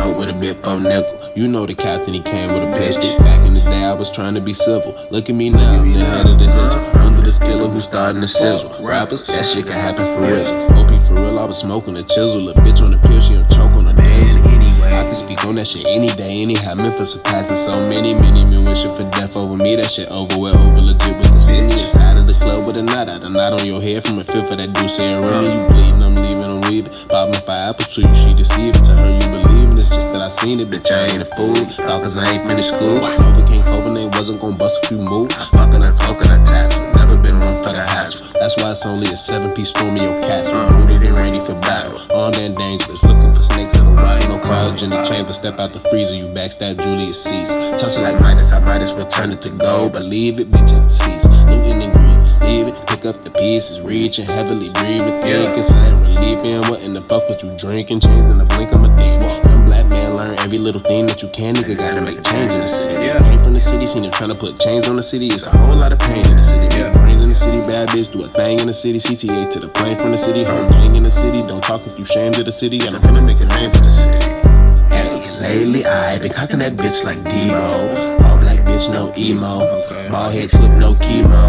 out with a bit for nickel. You know the captain, he came with a pistol. Back in the day, I was trying to be civil. Look at me now, I'm the head of the hizzle. Under the skiller who's starting to sizzle. Rappers, that shit can happen for real. OP for real, I was smoking a chisel. A bitch on the pill, she don't choke on her diesel. I can speak on that shit any day, anyhow. Memphis surpassing so many men wishing for death over me. That shit over with, over legit with the city. Inside of the club with a knot out, a knot on your head from a fifth of that dude saying, "Remy, you bleeding, I'm leaving, I'm weaving." Popping 5 apples to you, she deceiving. To her, you believing. It's just that I seen it, bitch, I ain't a fool. Thought cause I ain't finished school. Overcame COVID, they wasn't gon' bust a few moves. Fucking I cloak and I tassel. Never been run for the hassle. That's why it's only a 7-piece storm in your castle. Booted and ready for battle. Armed and dangerous, looking for snakes in the water. No cryogenic chamber, step out the freezer. You backstab Julius Caesar. Touch it like Midas, I might as well turn it to gold. Believe it, bitches deceased. Looting and greed, leave it, pick up the pieces. Reaching, heavily breathing, thinking, saying, relieving. What in the fuck was you drinking? Changing the blink of my demon. Young black man, learn every little thing that you can. Nigga gotta make a change in the city. Came from the city, seen them trying to put chains on the city. It's a whole lot of pain in the city. Brains in the city, bad bitch, do a thing in the city. CTA to the plane from the city. Whole gang in the city. Don't talk if you shamed of the city. I'm finna make a name for the city. Hey, lately I been cocking that bitch like Debo. All black bitch, no emo. Ball head clip, no chemo.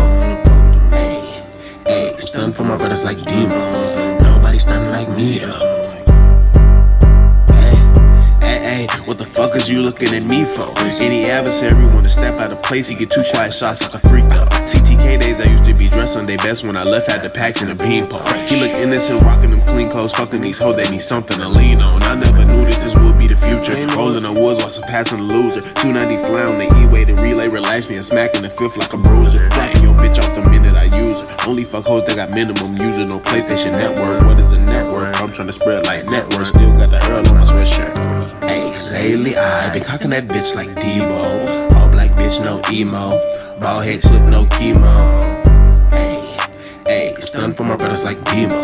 Hey, stun for my brothers like Demo. Nobody stunning like me though. Hey, what the fuck is you looking at me for? Any adversary wanna step out of place, he get 2 quiet shots like a freak though. CTK days, I used to be dressed on their best. When I left, had the packs in a beanpole. He look innocent, rocking them clean clothes, fucking these hoes, they need something to lean on. I never knew that this would be the future. Rolling the woods while surpassing the loser. 290 fly on the E-way, the relay, relax me and smacking the fifth like a bruiser. Dropping your bitch off the minute I use her. Only fuck hoes that got minimum user, no PlayStation network. What is a network? I'm trying to spread like network. Still got the Earl on my sweatshirt. Hey, lately I been cocking that bitch like Debo. All black bitch, no emo. Ball head clip, no chemo. Hey, stun for my brothers like Demo.